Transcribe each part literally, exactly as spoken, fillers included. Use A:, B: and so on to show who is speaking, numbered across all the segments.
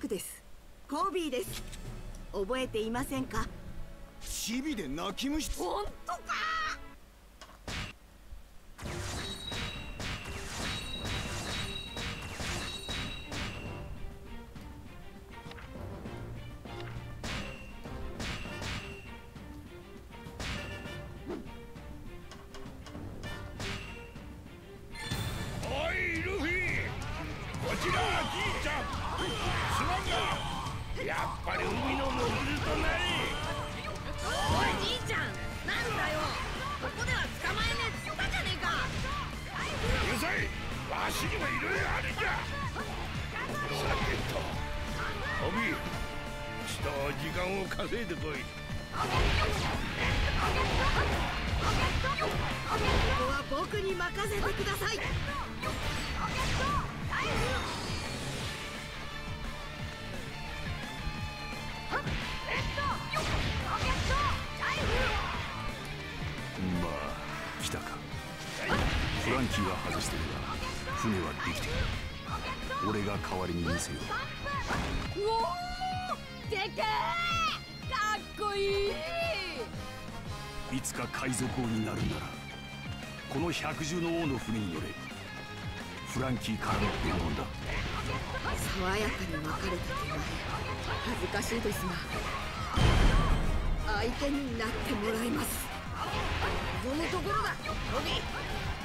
A: クです。コービーです。覚えていませんか？
B: チビで泣き虫。
A: 本当か？
C: やっぱり海のノズルとない。
D: おいじいちゃん、なんだよ、ここでは捕まえねえっつったじゃねえか。
C: うるさい、わしにもいろいろあるじゃ。さてとオビ、ちと時間を稼いでこい。
A: ここは僕に任せてください。
E: まあ来たか。フランキーは外してるが船はできてる。俺が代わりに見せよう。
D: うおー、でけえ、かっこいい。
E: いつか海賊王になるならこの百獣の王の船に乗れ。フランキーからの伝言だ。
A: 爽やかに別れた手前恥ずかしいですが相手になってもらいます。
D: そのところだロビー。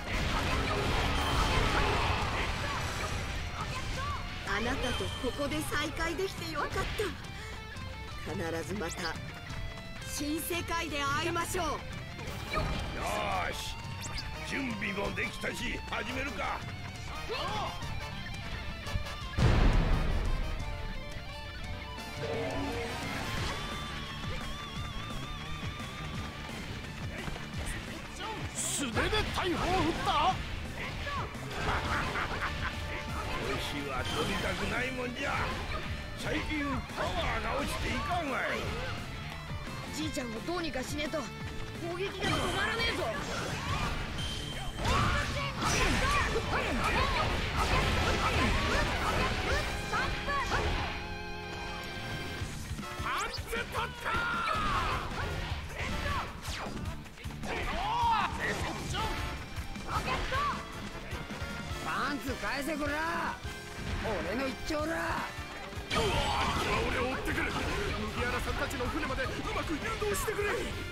A: あなたとここで再会できてよかった。必ずまた新世界で会いましょう。
C: よーし、準備もできたし始めるか。
B: 素手で大砲を撃った。
C: わしは取りたくないもんじゃ。最近パワーが落ちていかんわい。
D: じいちゃんをどうにかしねえと攻撃が止まらねえぞ。
B: パンツ取った。
D: パンツ返せこら、俺の一丁だ。
B: 兄貴は俺を追ってくる。麦わらさんたちの船までうまく誘導してくれ。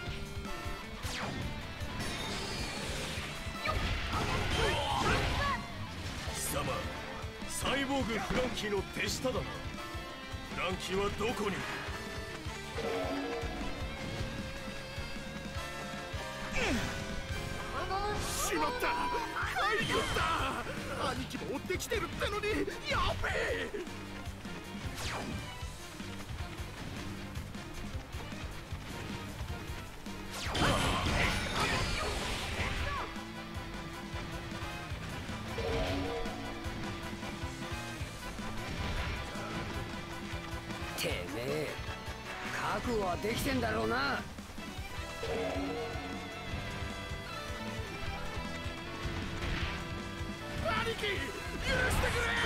B: 貴様、サイボーグフランキーの手下だな。フランキーはどこに？しまった、海軍だ。兄貴も追ってきてるってのに、やべえ。
D: てめえ、覚悟はできてんだろうな。
B: 兄貴、許してくれ。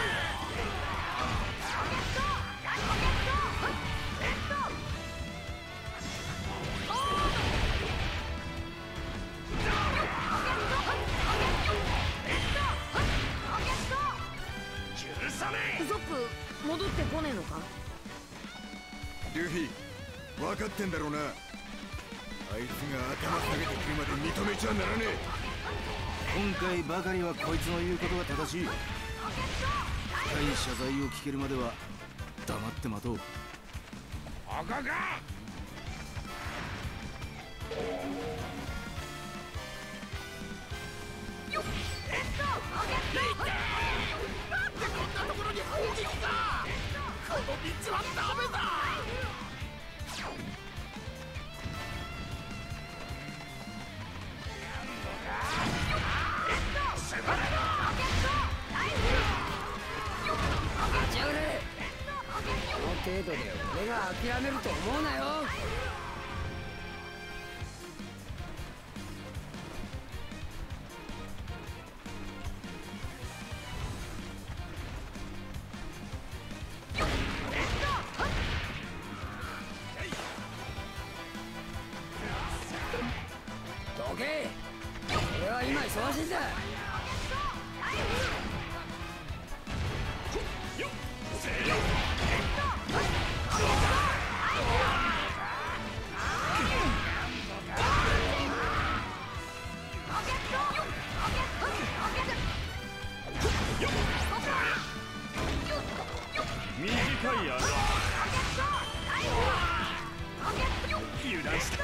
B: 許さねえ。
D: ウソップ戻ってこねえのか？
B: ルフィ、分かってんだろうな。あいつが頭下げてくるまで認めちゃならねえ。
F: 今回ばかりはこいつの言うことが正しい。深い謝罪を聞けるまでは黙って待とう。
C: 赤か。
B: なんでこんなところに砲撃が。この道はダメだ。
D: この程度で俺が諦めると思うなよ。 どけ。俺は今忙しいんだ。
E: 短いや油断した。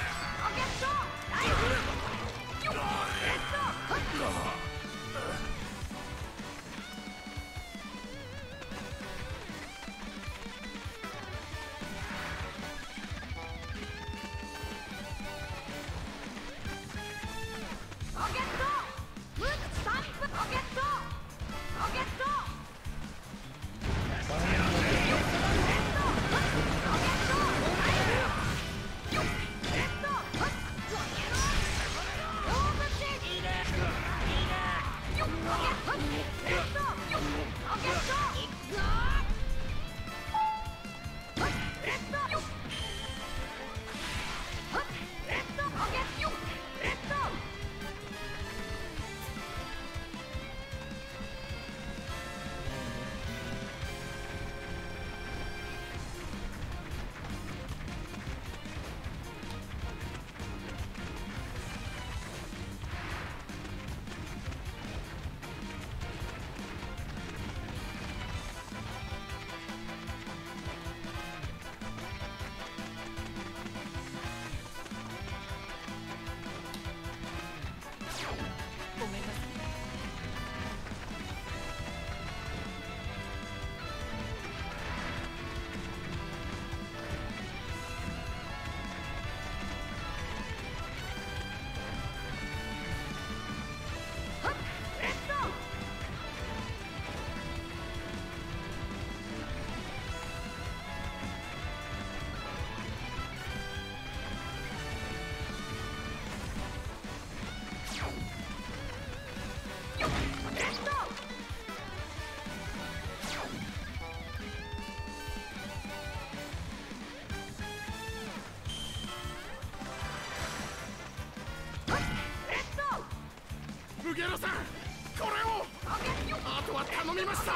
C: ブゲロさん、これを。あとは頼みました。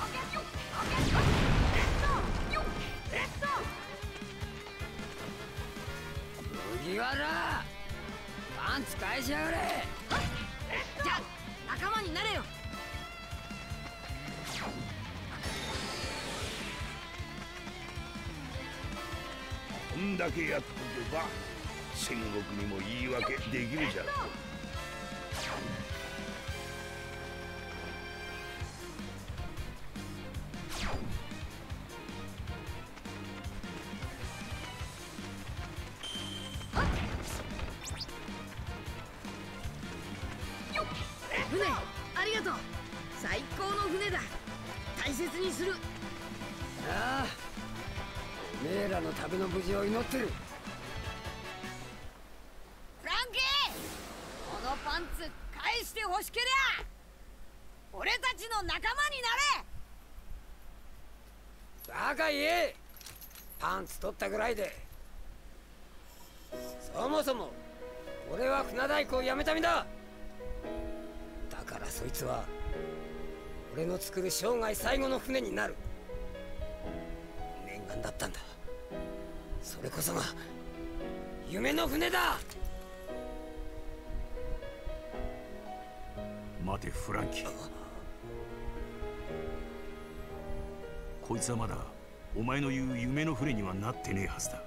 D: 麦わら、パンツ返しやがれ。じゃあ仲間になれよ。
C: こんだけやっとけば戦国にも言い訳できるじゃん。
D: 船ありがとう。最高の船だ。大切にする。ああ、おめえらの旅の無事を祈ってる。フランキー、このパンツ返してほしけりゃ俺たちの仲間になれ。バカ言え。パンツ取ったぐらいで。そもそも俺は船大工を辞めた身だ。だからそいつは俺の作る生涯最後の船になる念願だったんだ。それこそが夢の船だ。
E: 待てフランキー、こいつはまだお前の言う夢の船にはなってねえはずだ。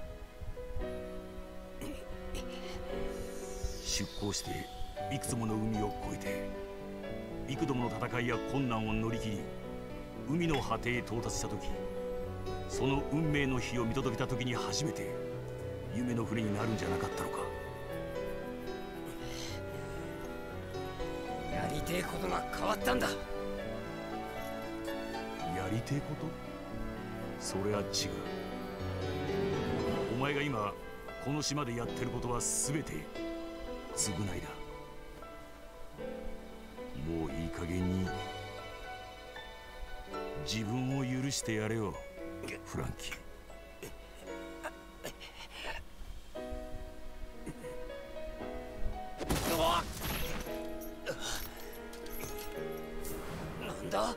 E: 出港していくつもの海を越えて幾度もの戦いや困難を乗り切り海の果てへ到達した時、その運命の日を見届けた時に初めて夢の船になるんじゃなかったのか。
D: やりてえことが変わったんだ。
E: やりてえこと？それは違う。お前が今この島でやってることは全て償いだ。もういい加減に自分を許してやれよフランキー。
D: なんだ？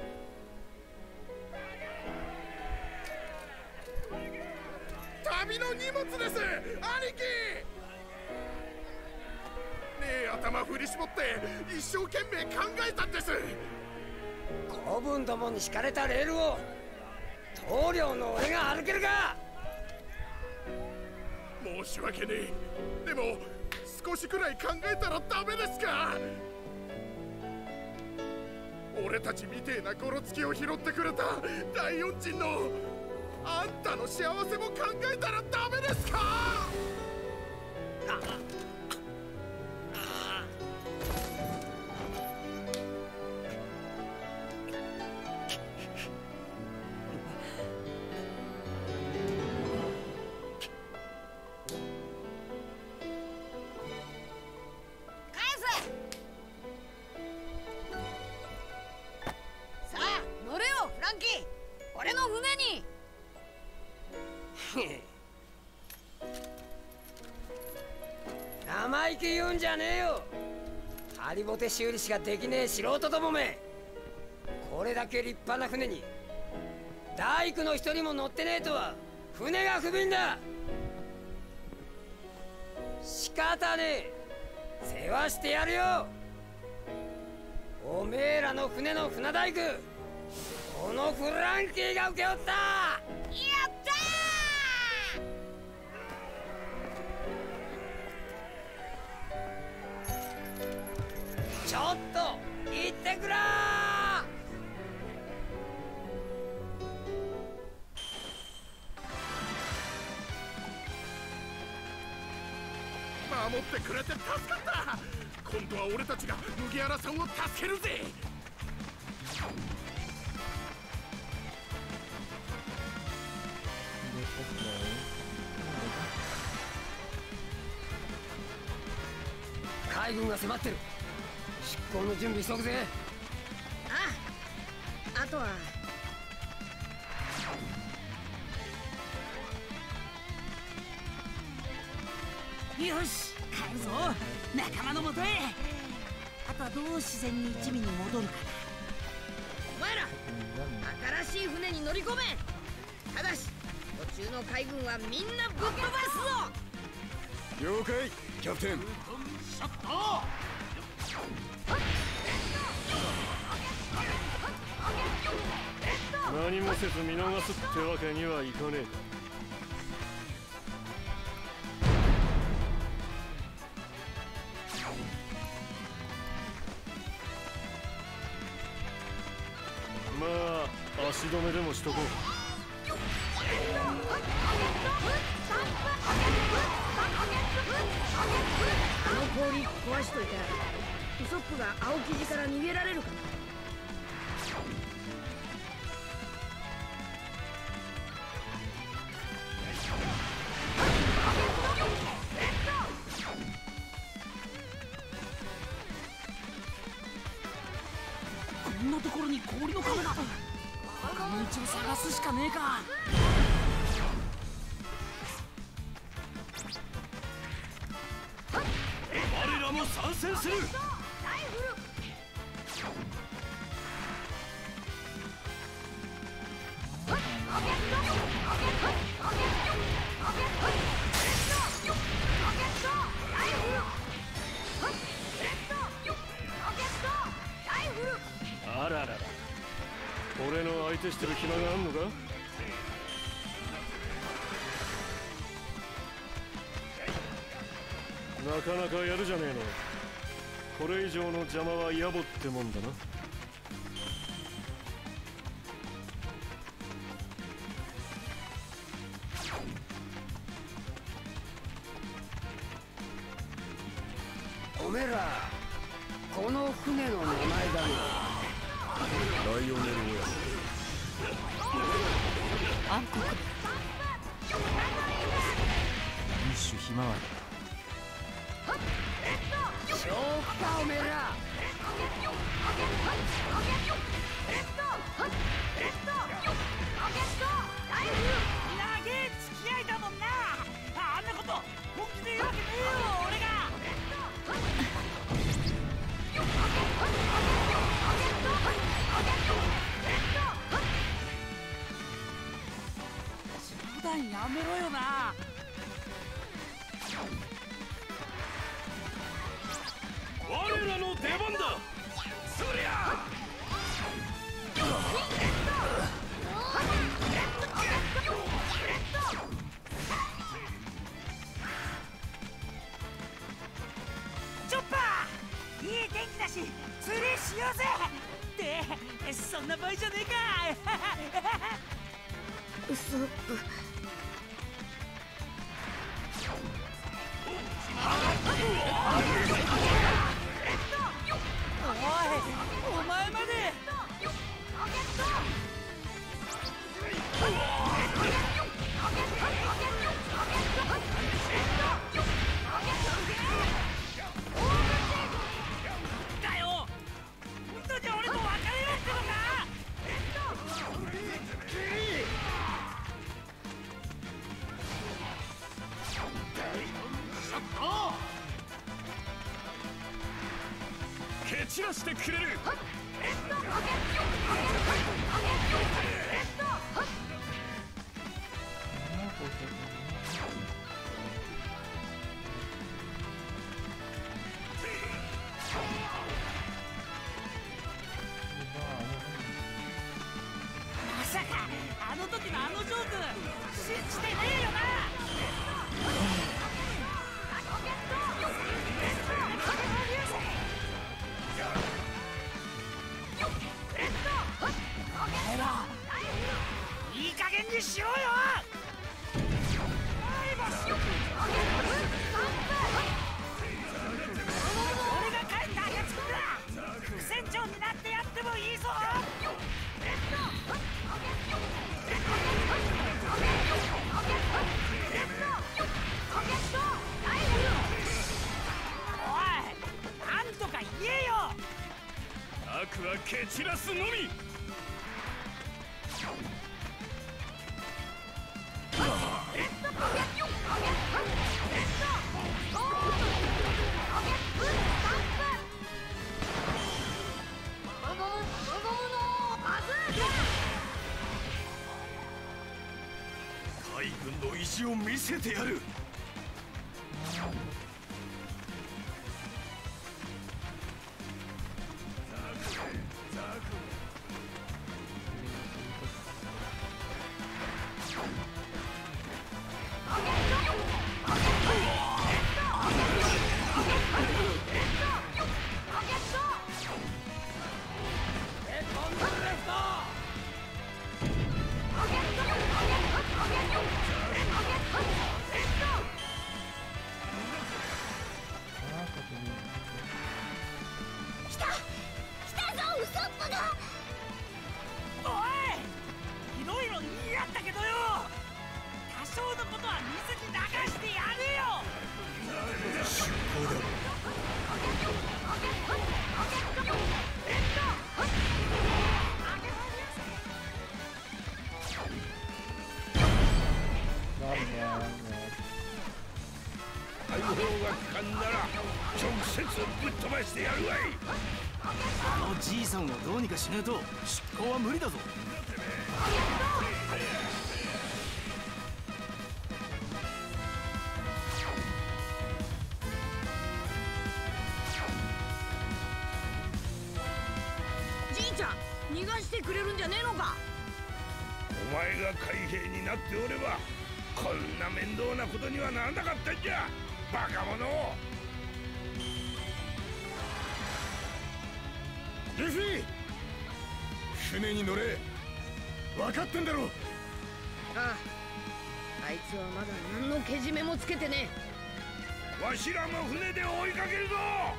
C: 旅の荷物です、兄貴。ねえ、頭振り絞って一生懸命考えたんです。
D: 子分どもに敷かれたレールを棟梁の俺が歩けるか。
C: 申し訳ねえ。でも少しくらい考えたらダメですか。俺たちみてえなゴロつきを拾ってくれた大恩人のあんたの幸せも考えたらダメですか。
D: 生意気言うんじゃねえよ。ハリボテ修理しかできねえ素人どもめ。これだけ立派な船に大工の一人も乗ってねえとは船が不憫だ。仕方ねえ、世話してやるよ。おめえらの船の船大工、このフランキーが請け負った。やったー。ちょっと行ってくら
C: ー。守ってくれて助かった。今度は俺たちが麦わらさんを助けるぜ。
D: 海軍が迫ってる。出港の準備急ぐぜ。
A: ああ、あとは
G: よし、帰るぞ、仲間のもとへ。あとはどう自然に一味に戻るかな。
A: お前ら新しい船に乗り込め。ただし途中の海軍はみんなぶっ飛ばすぞ。
B: 了解、キャプテン。
G: シャッター。
C: 何もせず見逃すってわけにはいかねえ。まあ足止めでもしとこう。
A: あの氷壊しといてウソップが青生地から逃げられるかな。
G: こんなところに氷の壁が。この道を探すしかねえか。
C: 我らも参戦する。あららら、俺の相手してる暇があんのか。なかなかやるじゃねえの。これ以上の邪魔は野暮ってもんだな。
D: おめえらこの船の名前だね。
B: ライオネル親
G: 暗黒一種ひまわり。
D: 正気かおめえら。
G: 長え付き合いだもんな。あんなこと本気で言うわけねえよ俺が。 い天気だし釣りしようぜ。ってそんな場合じゃねえか。
A: ウソップ。
G: おい、お前まで。だよ。本当に俺と別れようってのか。
E: 蹴散らしてくれる。
G: まさかあの時のあのジョーク信じてねえよな。いい加減にしろよ。俺が帰ったやつから副船長になってやってもいいぞ。おい、なんとか言えよ。
E: 悪は蹴散らすのみ。海軍の意地を見せてやる。
C: 大砲がかかんなら直接ぶっ飛ばしてやるわい。
F: あのじいさんをどうにかしねえと出航は無理だぞ。
A: じいちゃん、逃がしてくれるんじゃねえのか。
C: お前が海兵になっておればこんな面倒なことにはならなかったんじゃ、バカ者。
B: ルフィ、船に乗れ。分かってんだろ。
A: ああ、あいつはまだ何のけじめもつけてね
C: わしらも船で追いかけるぞ。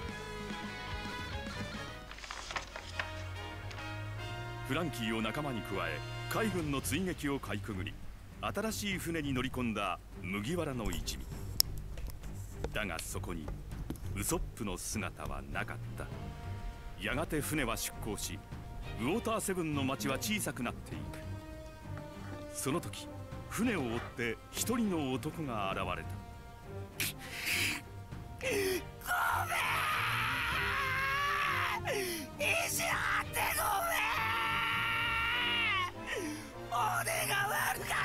E: フランキーを仲間に加え海軍の追撃をかいくぐり、新しい船に乗り込んだ麦わらの一味だが、そこにウソップの姿はなかった。やがて船は出港し、ウォーターセブンの町は小さくなっていく。その時船を追って一人の男が現れた。
G: ごめん、意地張ってごめん。俺が悪かった。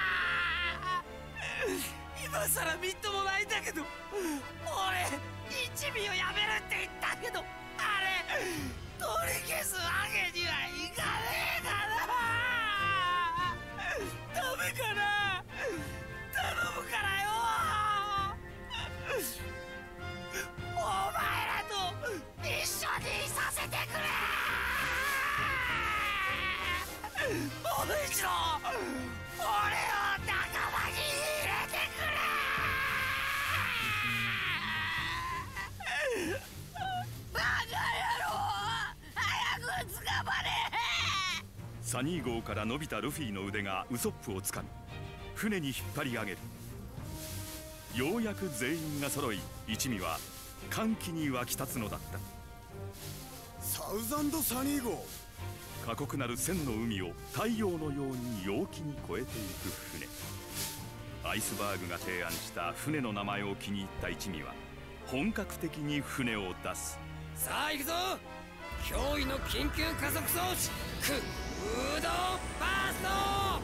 G: 今さらみっともないんだけど、俺一味をやめるって言ったけど、あれ取り消すわけにはいかねえかな。ダメかな。頼むからよ。お前らともう一度俺を仲間に入れてくれ。バカ野郎、早く捕まれ。
C: サニー号から伸びたルフィの腕がウソップをつかみ船に引っ張り上げる。ようやく全員が揃い一味は歓喜に沸き立つのだった。
B: サウザンドサニー号。
C: 過酷なる千の海を太陽のように陽気に越えていく船。アイスバーグが提案した船の名前を気に入った一味は本格的に船を出す。
D: さあ行くぞ。驚異の緊急加速装置クードバースト。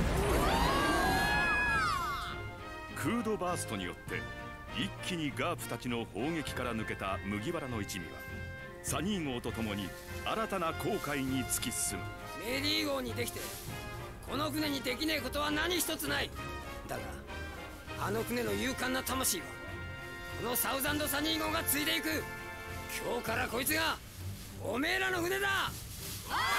C: クードバーストによって一気にガープたちの砲撃から抜けた麦わらの一味はサニー号と共に新たな航海に突き進む。
D: メリー号にできてこの船にできねえことは何一つない。だがあの船の勇敢な魂はこのサウザンドサニー号が継いでいく。今日からこいつがおめえらの船だ。